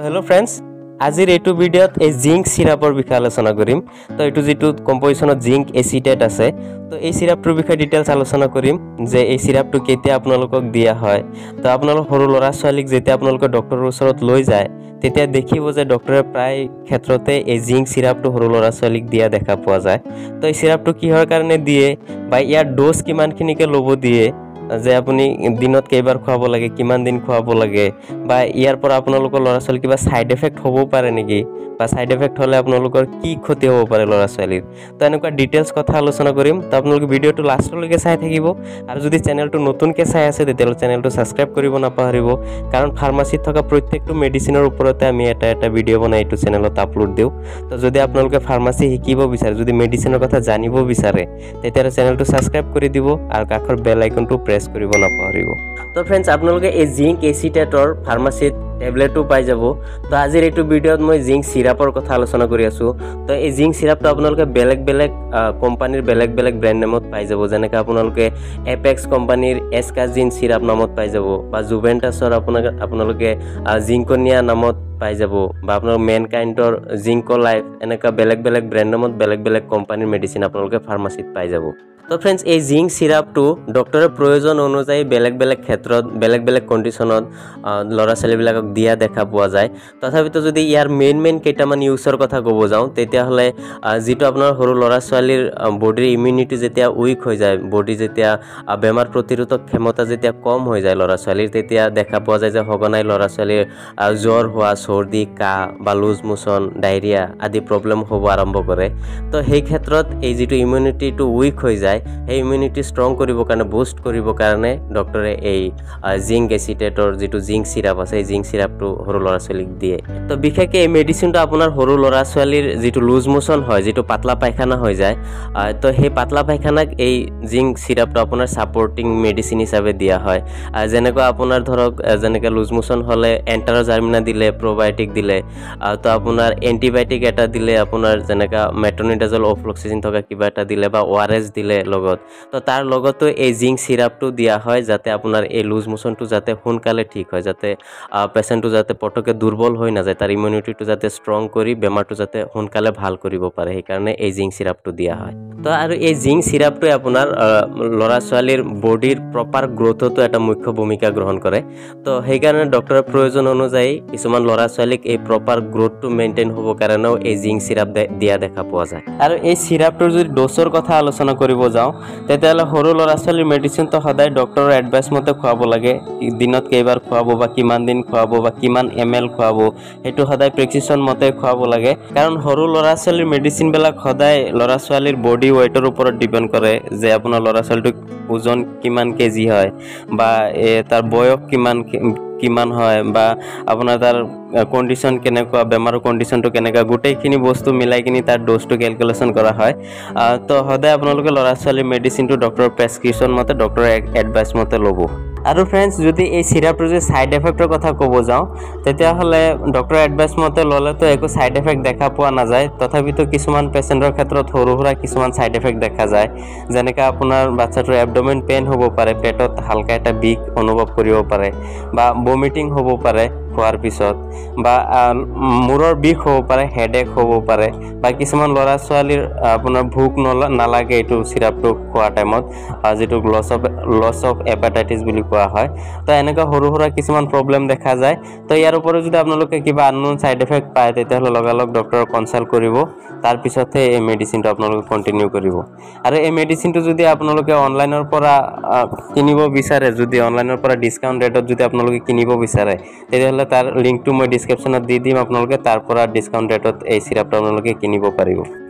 hello friends আজিৰ এইটো ভিডিঅ'ত এই জিংক সিৰাপৰ বিষয়ে আলোচনা কৰিম তো এইটো যেটো কম্পোজিশনত জিংক এচিটেট আছে তো এই সিৰাপটোৰ বিষয়ে ডিটেইলছ আলোচনা কৰিম যে এই সিৰাপটো কেতিয়া আপোনালোকক দিয়া হয় তো আপোনালোক সৰু লৰা ছোৱালীক যেতিয়া আপোনালোক ডক্টৰৰ ওচৰত লৈ যায় তেতিয়া দেখিব যে ডক্টৰে প্ৰায় ক্ষেত্ৰতে এই জিংক সিৰাপটো সৰু লৰা ছোৱালীক দিয়া দেখা পোৱা যায় তো এই সিৰাপটো কিহৰ কাৰণে দিয়ে বা ইয়াৰ ড'জ কিমানখিনিকে ল'ব দিয়ে যে আপুনি দিনত কেইবাৰ খুৱাব লাগে কিমান দিন খুৱাব লাগে বা ইয়াৰ পৰা আপোনালোকৰ লৰা ছোৱালী কিবা সাইড এফেক্ট হ'ব পাৰে নেকি বা সাইড এফেক্ট হলে আপোনালোকৰ কি ক্ষতি হ'ব পাৰে লৰা ছোৱালীৰ তো এনেকুৱা ডিটেইলছ কথা আলোচনা কৰিম তো আপোনালোকে ভিডিঅ'টো লাষ্টলৈকে চাই থাকিব আৰু যদি চেনেলটো নতুনকৈ চাই আছে তেতিয়াহ'লে চেনেলটো সাবস্ক্ৰাইব কৰিব নাপাহৰিব কাৰণ ফাৰ্মাসীত থকা প্ৰত্যেকটো মেডিচিনৰ ওপৰতে আমি এটা ভিডিঅ' বনাই এইটো চেনেলত আপলোড দিওঁ তো যদি আপোনালোকে ফাৰ্মাসী শিকিব বিচাৰে যদি মেডিচিনৰ কথা জানিব বিচাৰে তেতিয়াহ'লে চেনেলটো সাবস্ক্ৰাইব কৰি দিব আৰু কাষৰ বেল আইকনটো প্ৰেছ কৰিব নাপাহৰিব তো ফ্ৰেন্ডছ আপোনালোকে এই জিংক এচিটেটৰ ফাৰ্মাসীত টেবলেটও পাই যাব তো আজিৰ এইটো ভিডিঅ'ত মই জিংক সিৰাপৰ কথা আলোচনা কৰি আছো তো এই জিংক সিৰাপটো আপোনালোকে বেলেগ কোম্পানীৰ বেলেগ ব্ৰ্যান্ড নামত পাই যাব যেনেকৈ আপোনালোকে এপেক্স কোম্পানীৰ এস্কাজিন সিৰাপ নামত পাই যাব বা জুভেন্টাছৰ আপোনালোকে জিংকনিয়া নামত পাই যাব বা আপোনাৰ মেনকাইণ্ডৰ জিংকো লাইফ এনেকা বেলেগ ব্ৰ্যান্ড নামত বেলেগ কোম্পানীৰ মেডিচিন আপোনালোকে ফাৰ্মাসীত পাই যাব তো ফ্ৰেন্ডছ এই জিংক সিৰাপটো ডক্টৰৰ প্ৰয়োজন অনুযায়ী বেলেগ ক্ষেত্ৰত বেলেগ কণ্ডিশ্যনত লৰা ছোৱালীবিলাকক দিয়া দেখা পোৱা যায় তথাপিতো যদি ইয়াৰ মেইন কেইটামান ইউজৰ কথা ক'ব যাওঁ তেতিয়াহ'লে যিটো আপোনাৰ সৰু লৰা ছোৱালীৰ বডিৰ ইমিউনিটি যেতিয়া উইক হৈ যায় বডি যেতিয়া বেমাৰ প্ৰতিৰোধক ক্ষমতা যেতিয়া কম হৈ যায় লৰা ছোৱালীৰ তেতিয়া দেখা পোৱা যায় যে সঘনাই লৰা ছোৱালীৰ জ্বৰ হোৱা সৰ্দি কাহ বা লুজ মোচন ডায়ৰিয়া আদি প্ৰব্লেম হ'ব আৰম্ভ কৰে তো সেই ক্ষেত্ৰত এই যিটো ইমিউনিটিটো উইক হৈ যায় এই ইমিউনিটি ষ্ট্ৰং কৰিবৰ কাৰণে বুষ্ট কৰিবৰ কাৰণে ডক্টৰে এই জিংক এচিটেটৰ যিটো জিংক সিৰাপ আছে এই জিংক সিৰাপটো সৰু লৰা ছোৱালীক দিয়ে তো বিশেষকৈ এই মেডিচিনটো আপোনাৰ সৰু লৰা ছোৱালীৰ যিটো লুজ মোচন হয় যিটো পাতলা পায়খানা হৈ যায় তো সেই পাতলা পায়খানাক এই জিংক সিৰাপটো আপোনাৰ সাপোৰ্টিং মেডিচিন হিচাপে দিয়া হয় যেনেকৈ আপোনাৰ ধৰক যেনেকৈ লুজ মোচন হ'লে এণ্টাৰজাৰ্মিনা দিলে প্ৰবায়টিক দিলে তো আপোনাৰ এণ্টিবায়টিক এটা দিলে আপোনাৰ যেনেকৈ মেট্ৰনিডাজল অফ্লক্সিচিন থকা কিবা এটা দিলে বা ORS দিলে লগত তো তাৰ লগতো এই জিংক সিৰাপটো দিয়া হয় যাতে আপোনাৰ এই লুজ মোচনটো যাতে সোনকালে ঠিক হয় যাতে পেশেন্টটো যাতে পটকে দুৰ্বল হৈ নাযায় তাৰ ইমিউনিটিটো যাতে ষ্ট্ৰং কৰি বেমাৰটো যাতে সোনকালে ভাল কৰিব পাৰে সেই কাৰণে এই জিংক সিৰাপটো দিয়া হয় তো আৰু এই জিংক সিৰাপটোৱে আপোনাৰ লৰা ছোৱালীৰ বডিৰ প্ৰপাৰ গ্ৰোথতো এটা মুখ্য ভূমিকা গ্ৰহণ কৰে তো সেই কাৰণে ডক্টৰৰ প্ৰয়োজন অনুযায়ী কিছুমান লৰা ছোৱালীক এই প্ৰপাৰ গ্ৰোথটো মেইনটেইন হ'ব কাৰণেও এই জিংক সিৰাপ দিয়া দেখা পোৱা যায় আৰু এই সিৰাপটোৰ যদি ড'জৰ কথা আলোচনা কৰিব যাওঁ তেতিয়াহ'লে সৰু লৰা ছোৱালীৰ মেডিচিনটো সদায় ডক্টৰৰ এডভাইচ মতে খুৱাব লাগে দিনত কেইবাৰ খুৱাব বা কিমান দিন খুৱাব বা কিমান ml খুৱাব সেইটো সদায় প্ৰেসক্ৰিপশ্যন মতে খুৱাব লাগে কাৰণ সৰু লৰা ছোৱালীৰ মেডিচিনবিলাক সদায় লৰা ছোৱালীৰ বডি ওয়েটৰ ওপৰত ডিপেন্ড কৰে যে আপোনাৰ লৰা ছোৱালীটোৰ ওজন কিমান কেজি হয় বা তাৰ বয়স কিমান হয় বা আপোনাৰ তাৰ কণ্ডিশ্যন কেনেকুৱা বেমাৰৰ কণ্ডিশ্যনটো কেনেকুৱা গোটেইখিনি বস্তু মিলাই কিনি তাৰ ড'জটো ক্যালকুলেশ্যন কৰা হয় তো সদায় আপোনালোকে লৰা ছোৱালীৰ মেডিচিনটো ডক্টৰৰ প্ৰেসক্ৰিপশ্যন মতে ডক্টৰৰ এডভাইচ মতে ল'ব আৰু ফ্ৰেন্ডছ যদি এই সিৰাপটোৰ যে সাইড এফেক্টৰ কথা ক'ব যাওঁ তেতিয়াহ'লে ডক্টৰৰ এডভাইচ মতে ল'লেতো একো সাইড এফেক্ট দেখা পোৱা নাযায় তথাপিতো কিছুমান পেচেণ্টৰ ক্ষেত্ৰত সৰু সুৰা কিছুমান সাইড এফেক্ট দেখা যায় যেনেকৈ আপোনাৰ বাচ্চাটোৰ এবডোমেন পেইন হ'ব পাৰে পেটত হালকা এটা বিষ অনুভৱ কৰিব পাৰে বা ভমিটিং হ'ব পাৰে খোৱাৰ পিছত বা মূৰৰ বিষ হ'ব পাৰে হেডেক হ'ব পাৰে বা কিছুমান ল'ৰা ছোৱালীৰ আপোনাৰ ভোক নালাগে এইটো সিৰাপটো খোৱা টাইমত যিটো লছ অফ এপাটাইটিছ বুলি কোৱা হয় তো এনেকুৱা সৰু সুৰা কিছুমান প্ৰব্লেম দেখা যায় তো ইয়াৰ ওপৰত যদি আপোনালোকে কিবা আননোন সাইড এফেক্ট পায় তেতিয়াহ'লে লগালগ ডক্টৰক কনচাল্ট কৰিব তাৰ পিছতহে এই মেডিচিনটো আপোনালোকে কণ্টিনিউ কৰিব আৰু এই মেডিচিনটো যদি আপোনালোকে অনলাইনৰ পৰা কিনিব বিচাৰে যদি অনলাইনৰ পৰা ডিসকাউন্ট ৰেটত যদি আপোনালোকে কিনিব বিচাৰে তেতিয়াহ'লে তাৰ লিংকটো মই ডেসক্ৰিপশ্যনত দি দিম আপোনালোকে তাৰ পৰা ডিসকাউন্ট ৰেটত এই সিৰাপটো আপোনালোকে কিনিব পাৰিব